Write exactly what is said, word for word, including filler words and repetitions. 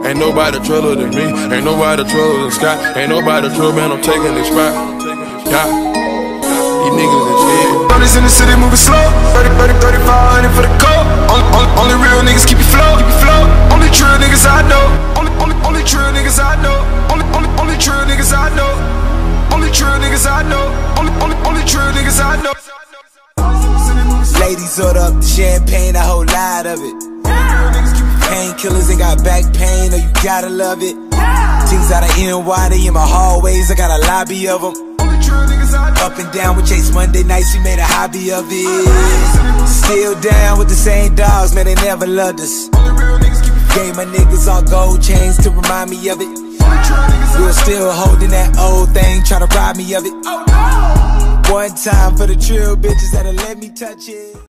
Ain't nobody truller than me. Ain't nobody truller than Scott. Ain't nobody truller, man, I'm taking this spot. Yeah, these niggas is shit. Brothers in the city moving slow. thirty, thirty, thirty-five hundred for the coat. Only, only, only real niggas keep you flow, keep you flow. Only true niggas I know. Only, only, only true niggas I know. Only, only, only true niggas I know. Only true niggas I know. Only, only, only true niggas I know. Ladies order up the champagne, a whole lot of it. Painkillers, they got back pain, oh you gotta love it. Things out of N Y, they in my hallways, I got a lobby of them. Up and down with Chase Monday nights, we made a hobby of it. Still down with the same dogs, man, they never loved us. Gave my niggas all gold chains to remind me of it. We were still holding that old thing, trying to rob me of it. One time for the trill bitches that'll let me touch it.